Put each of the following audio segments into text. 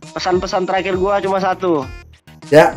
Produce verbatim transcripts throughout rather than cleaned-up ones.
pesan-pesan terakhir gua cuma satu. Ya.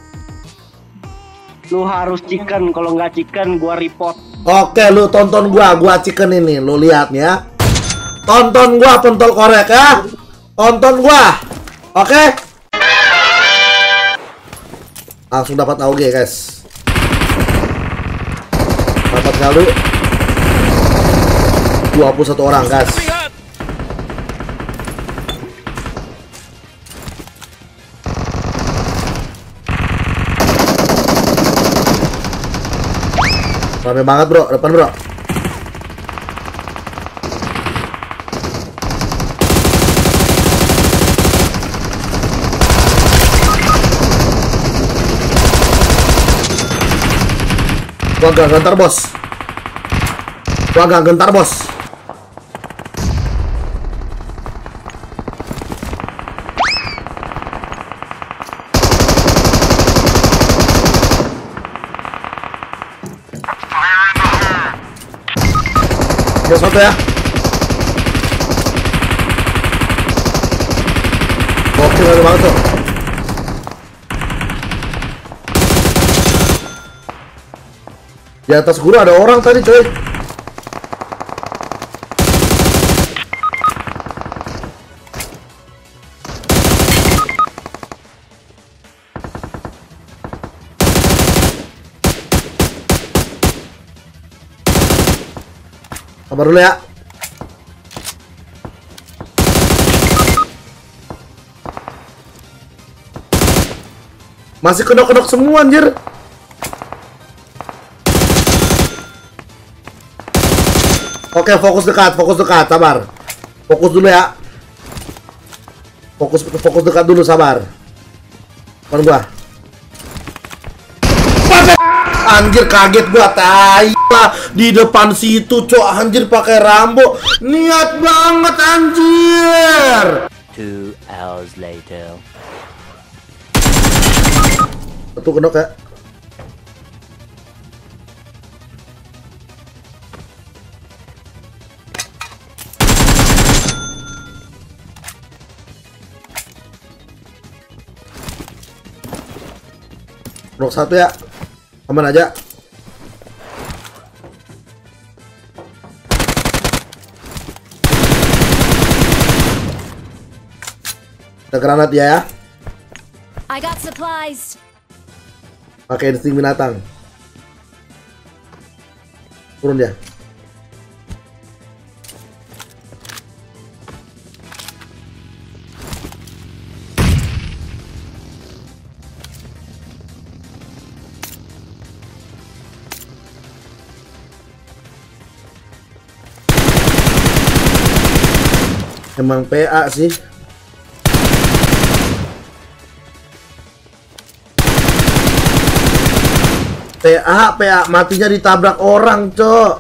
Lu harus chicken, kalau nggak chicken gua report. Oke, lu tonton gua, gua chicken ini, lu lihat ya. Tonton gua pentol korek ya. Tonton gua. Oke. Langsung dapat A U G, guys. Dapat kali dua puluh satu orang, guys. Rame banget, bro. Depan, bro. Gua agak gentar, bos. Gua agak gentar, bos. Ya satu ya. Oke, baru banget tuh. Di atas guru ada orang tadi, coy. Sabar dulu ya. Masih kedok-kedok semua, anjir. Oke, fokus dekat, fokus dekat, sabar. Fokus dulu ya. Fokus fokus dekat dulu, sabar. Depan gua. Anjir, kaget gua, tai lah di depan situ, cok. Anjir, pakai Rambo. Niat banget, anjir. Two hours later. Satu kedok ya. Blok satu ya, aman aja. Ada granat ya ya. I got supplies. Pakai insting binatang. Turun ya. Emang P A sih. P A, P A matinya ditabrak orang, cok.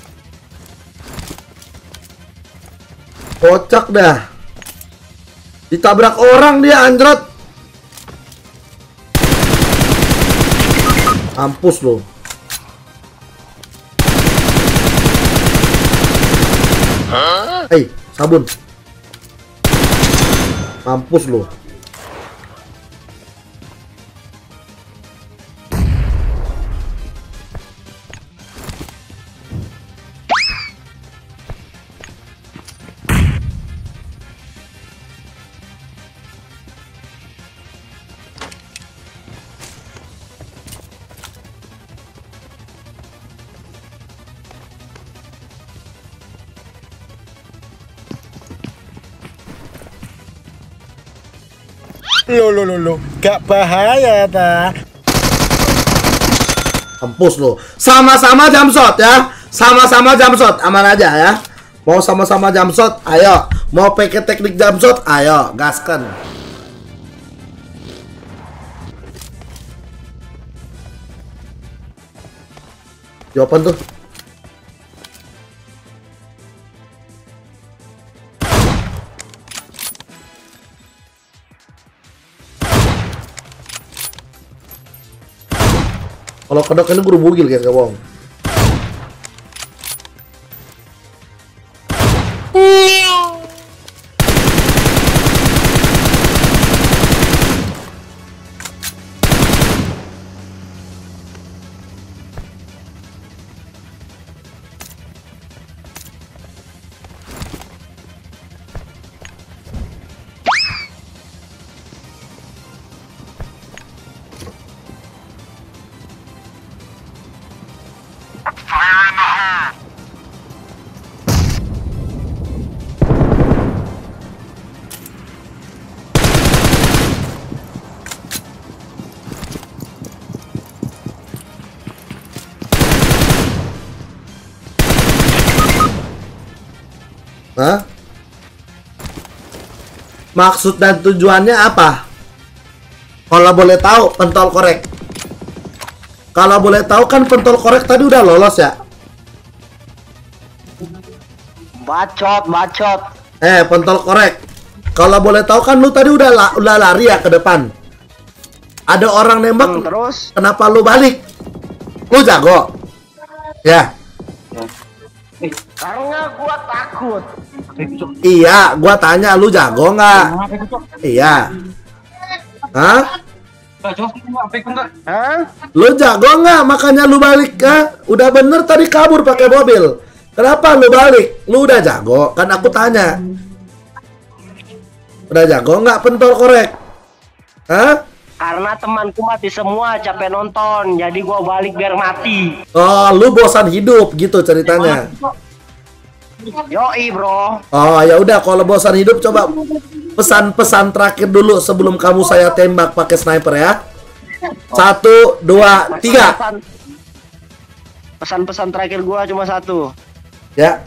Kocak dah. Ditabrak orang dia, anjrot. Mampus lo. Hei, sabun. Mampus lo. Lo lo lo lo, gak bahaya ta? Mampus lo. Sama-sama jump shot ya. Sama-sama jump shot, aman aja ya. Mau sama-sama jump shot, ayo. Mau pakai teknik jump shot, ayo, gaskan. Jawaban tuh. Kalau kedok ini guru bugil guys, gak bohong. Maksud dan tujuannya apa? Kalau boleh tahu, pentol korek. Kalau boleh tahu kan pentol korek tadi udah lolos ya? Bacot, bacot. Eh, pentol korek. Kalau boleh tahu kan lu tadi udah la udah lari ya ke depan. Ada orang nembak, Hmm, terus? kenapa lu balik? Lu jago? Ya. Karena gua takut. Iya, gua tanya lu jago nggak? Iya. Hah? Hah? Lu jago nggak? Makanya lu balik kah? Udah bener tadi kabur pakai mobil. Kenapa lu balik? Lu udah jago? Kan aku tanya. Udah jago nggak pentol korek? Hah? Karena temanku mati semua, capek nonton. Jadi gua balik biar mati. Oh, lu bosan hidup gitu ceritanya. Yoi, bro. Oh, ya udah kalau bosan hidup coba pesan-pesan terakhir dulu sebelum kamu saya tembak pakai sniper ya. Satu, dua, tiga. Pesan- Pesan-pesan terakhir gua cuma satu. Ya.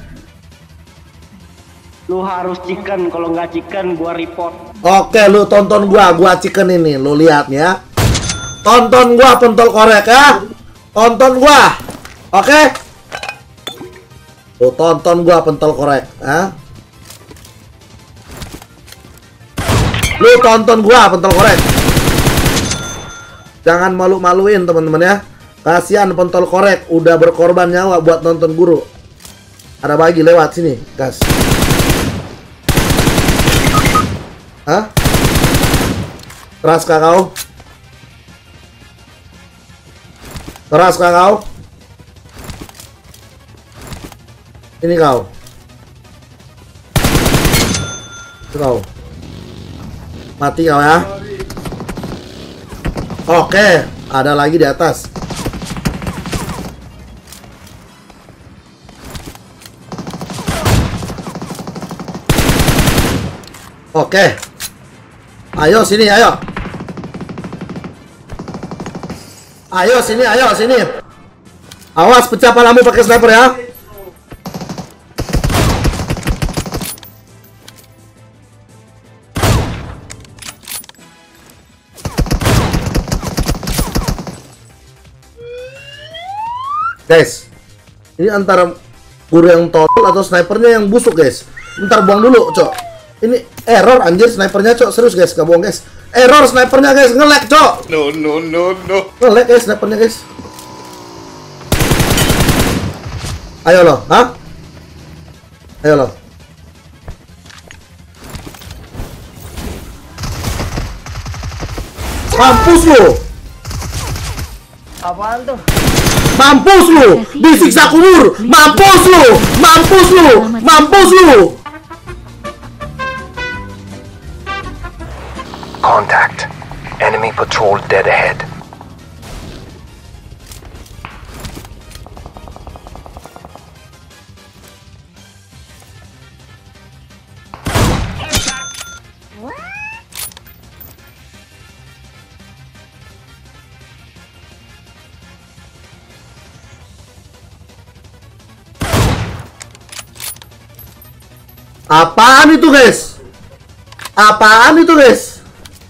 Lu harus chicken, kalau nggak chicken gua report. Oke, lu tonton gua, gua chicken ini, lu lihat ya. Tonton gua pentol korek ya. Tonton gua. Oke? Lu tonton gua pentol korek, ya. Lu tonton gua pentol korek. Jangan malu-maluin teman-teman ya. Kasihan pentol korek udah berkorban nyawa buat nonton guru. Ada bagi lewat sini, gas. Hah? Keras kah kau? Keras kah kau? Ini kau. Itu kau. Mati kau ya. Oke, ada lagi di atas. Oke. Ayo sini, ayo. Ayo sini, ayo sini. Awas pecah palamu pakai sniper ya. Guys, ini antara guru yang tolol atau snipernya yang busuk guys. Ntar buang dulu, cok. Ini error anjir snipernya, cok. Serius guys, gak bohong guys. Error snipernya guys, nge-lag, cok. No, no, no, no. Nge-lag guys snipernya guys. Ayo lo, hah? Ayo lo. Mampus lu. Apaan tuh? Mampus lu. Disiksa kubur. Mampus lu. Mampus lu. Mampus lu. Contact. Enemy patrol dead ahead. Apaan itu guys? Apaan itu guys?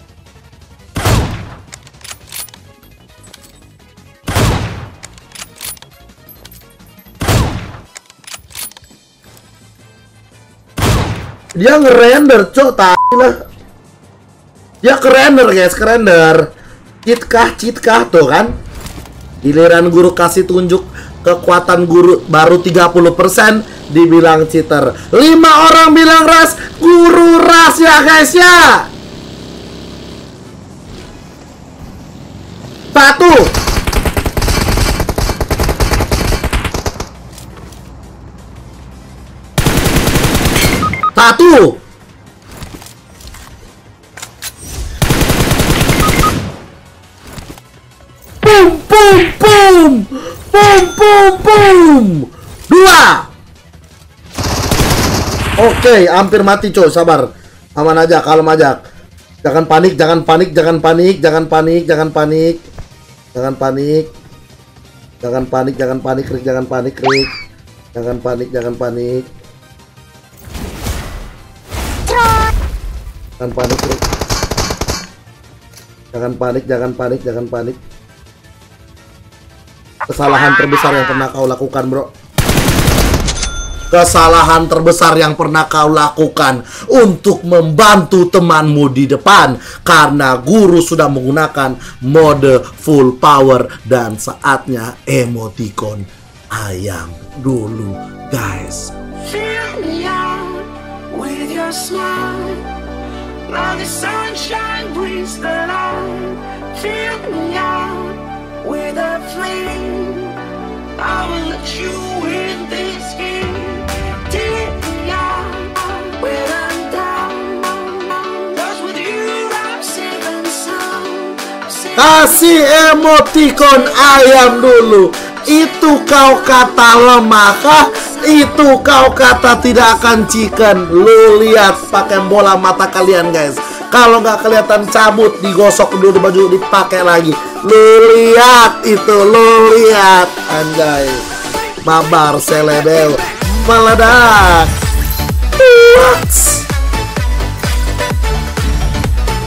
Dia ngerender, cok, tai lah. Dia kerender guys, kerender. Cheat kah, cheat kah tuh kan? Giliran guru kasih tunjuk kekuatan guru baru tiga puluh persen dibilang cheater. Lima orang bilang ras, guru ras ya guys ya. Satu. Satu. Boom, boom, boom. Boom, boom, boom. Dua. Oke, hampir mati coy, sabar. Aman aja, kalem aja. Jangan panik, jangan panik, jangan panik, jangan panik, jangan panik. Jangan panik. Jangan panik, jangan panik, Rick, jangan panik, Rick. Jangan panik, jangan panik. Jangan panik, bro. Jangan panik, jangan panik, jangan panik. Kesalahan terbesar yang pernah kau lakukan, bro. Kesalahan terbesar yang pernah kau lakukan untuk membantu temanmu di depan, karena guru sudah menggunakan mode full power dan saatnya emoticon ayam dulu, guys. Fill me out with your smile. Now the sunshine brings the light. Fill me out with a flame. I will let you win this game. Take me out when I'm down. 'Cause with you I'm safe and sound. Kasih emoticon ayam dulu. Itu kau kata lemah kah? Itu kau kata tidak akan chicken? Lu lihat pakai bola mata kalian, guys. Kalau nggak kelihatan cabut, digosok dulu baju, dipakai lagi. Lu lihat itu, lu lihat, anjay. Babar selebel meledak. What?